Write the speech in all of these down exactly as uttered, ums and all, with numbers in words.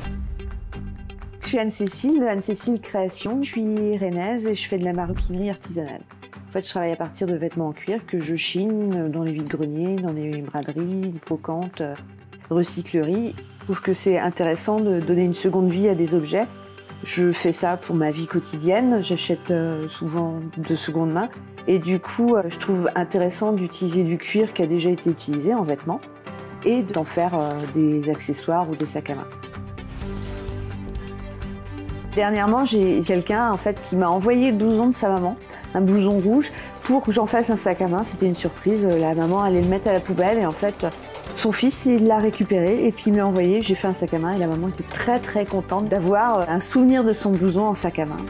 Je suis Anne-Cécile, de Anne-Cécile Création. Je suis rennaise et je fais de la maroquinerie artisanale. En fait, je travaille à partir de vêtements en cuir que je chine dans les vide-greniers, dans les braderies, brocantes, recycleries. Je trouve que c'est intéressant de donner une seconde vie à des objets. Je fais ça pour ma vie quotidienne. J'achète souvent de seconde main. Et du coup, je trouve intéressant d'utiliser du cuir qui a déjà été utilisé en vêtements et d'en faire des accessoires ou des sacs à main. Dernièrement, j'ai quelqu'un en fait, qui m'a envoyé le blouson de sa maman, un blouson rouge, pour que j'en fasse un sac à main. C'était une surprise. La maman allait le mettre à la poubelle et en fait, son fils il l'a récupéré et puis il me l'a envoyé. J'ai fait un sac à main et la maman était très très contente d'avoir un souvenir de son blouson en sac à main.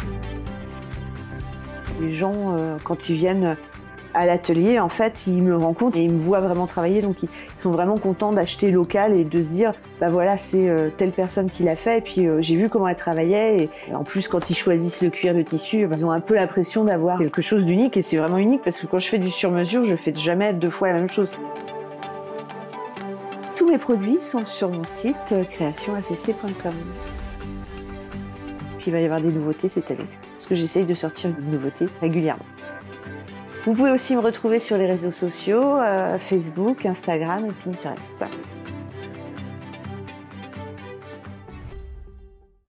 Les gens, quand ils viennent à l'atelier, en fait, ils me rencontrent et ils me voient vraiment travailler, donc ils sont vraiment contents d'acheter local et de se dire, bah voilà, c'est euh, telle personne qui l'a fait, et puis euh, j'ai vu comment elle travaillait, et en plus, quand ils choisissent le cuir, le tissu, ils ont un peu l'impression d'avoir quelque chose d'unique, et c'est vraiment unique, parce que quand je fais du sur-mesure, je fais jamais deux fois la même chose. Tous mes produits sont sur mon site euh, création a c c point com. Puis il va y avoir des nouveautés cette année, parce que j'essaye de sortir une nouveauté régulièrement. Vous pouvez aussi me retrouver sur les réseaux sociaux, euh, Facebook, Instagram et Pinterest.